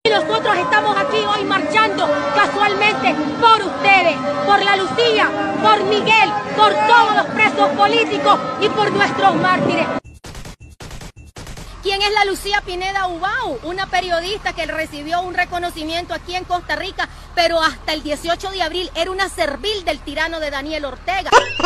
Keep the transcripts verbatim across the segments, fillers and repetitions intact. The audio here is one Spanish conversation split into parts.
Y nosotros estamos aquí hoy marchando casualmente por ustedes, por la Lucía, por Miguel, por todos los presos políticos y por nuestros mártires. ¿Quién es la Lucía Pineda Ubao? Una periodista que recibió un reconocimiento aquí en Costa Rica, pero hasta el dieciocho de abril era una servil del tirano de Daniel Ortega.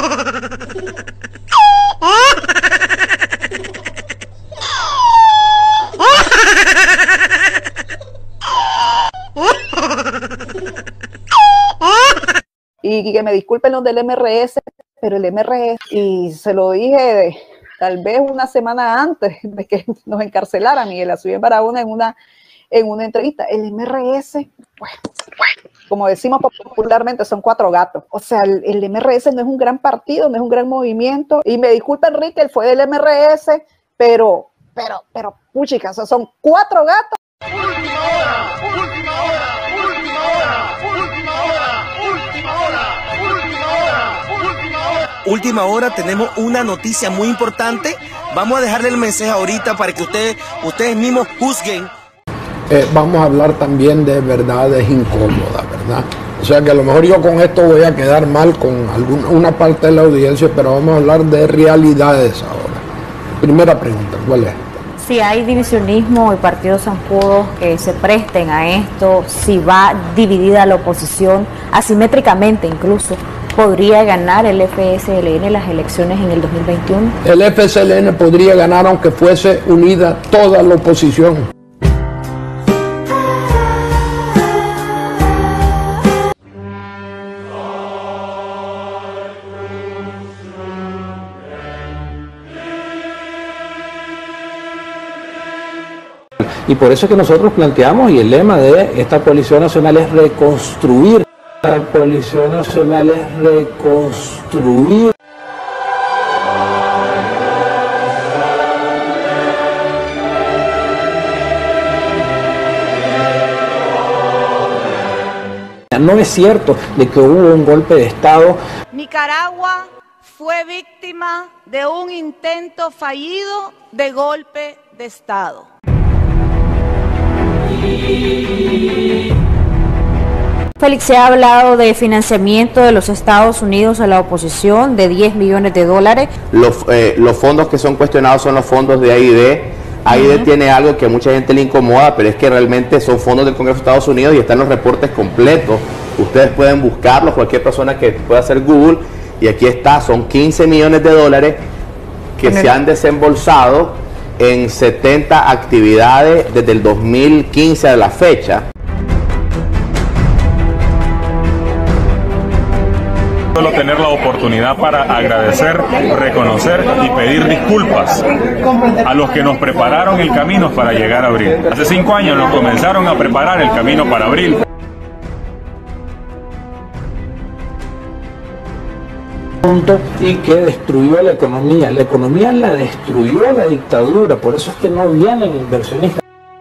Y que me disculpen los del M R S, pero el M R S, y se lo dije de, tal vez una semana antes de que nos encarcelaran, Miguel Azul Barahona en una, en una entrevista, el M R S, pues, como decimos popularmente, son cuatro gatos. O sea, el, el M R S no es un gran partido, no es un gran movimiento, y me disculpa Enrique, él fue del M R S, pero, pero, pero, puchica, o sea, son cuatro gatos. Última hora, última hora, última hora, última hora, última hora, última hora, última hora. Última hora, tenemos una noticia muy importante. Vamos a dejarle el mensaje ahorita para que ustedes, ustedes mismos juzguen. Eh, vamos a hablar también de verdades incómodas, ¿verdad? O sea que a lo mejor yo con esto voy a quedar mal con alguna, una parte de la audiencia, pero vamos a hablar de realidades ahora. Primera pregunta, ¿cuál es? Si hay divisionismo y partidos zancudos que se presten a esto, si va dividida la oposición, asimétricamente incluso, ¿podría ganar el F S L N las elecciones en el dos mil veintiuno? El F S L N podría ganar aunque fuese unida toda la oposición. Y por eso es que nosotros planteamos, y el lema de esta coalición nacional es reconstruir. La coalición nacional es reconstruir. No es cierto de que hubo un golpe de Estado. Nicaragua fue víctima de un intento fallido de golpe de Estado. Félix, se ha hablado de financiamiento de los Estados Unidos a la oposición de diez millones de dólares. Los, eh, los fondos que son cuestionados son los fondos de A I D. A I D uh-huh. tiene algo que a mucha gente le incomoda, pero es que realmente son fondos del Congreso de Estados Unidos y están los reportes completos. Ustedes pueden buscarlos, cualquier persona que pueda hacer Google, y aquí está, son quince millones de dólares que se han desembolsado en setenta actividades desde el dos mil quince a la fecha. Solo tener la oportunidad para agradecer, reconocer y pedir disculpas a los que nos prepararon el camino para llegar a abril. Hace cinco años nos comenzaron a preparar el camino para abril. Y que destruyó la economía. La economía la destruyó la dictadura, por eso es que no vienen inversionistas.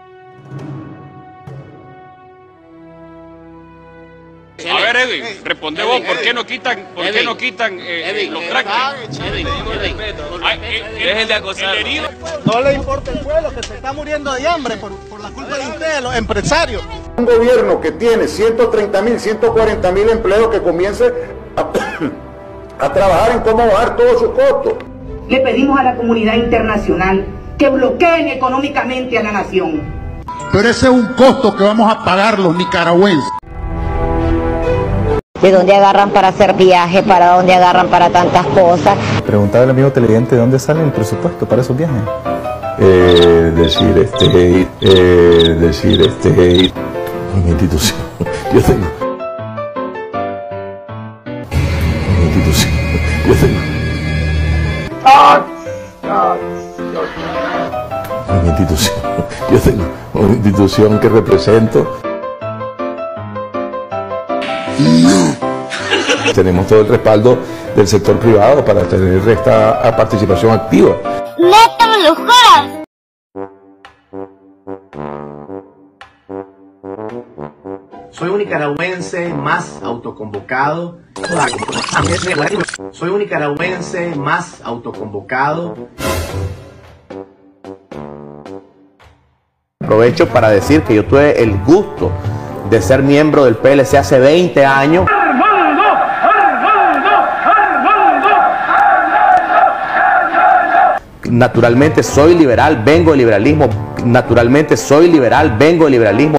A ver, Edwin, responde vos, ¿por qué no quitan, por qué no quitan eh, los traques? Dejen de acosar. No le importa el pueblo que se está muriendo de hambre por, por la culpa de ustedes, los empresarios. Un gobierno que tiene ciento treinta mil, ciento cuarenta mil empleos que comience a... a trabajar en cómo bajar todos sus costos. Le pedimos a la comunidad internacional que bloqueen económicamente a la nación. Pero ese es un costo que vamos a pagar los nicaragüenses. ¿De dónde agarran para hacer viajes? ¿Para dónde agarran para tantas cosas? Preguntaba al amigo televidente de dónde sale el presupuesto para esos viajes. Eh, decir este, eh, decir este, mi institución. Yo tengo. Yo tengo. Una institución. Yo tengo una institución que represento. No. Tenemos todo el respaldo del sector privado para tener esta participación activa. ¡Métame los jodas! Soy un nicaragüense más autoconvocado. Soy un nicaragüense más autoconvocado. Aprovecho para decir que yo tuve el gusto de ser miembro del P L C hace veinte años. Naturalmente soy liberal, vengo del liberalismo. Naturalmente soy liberal, vengo del liberalismo.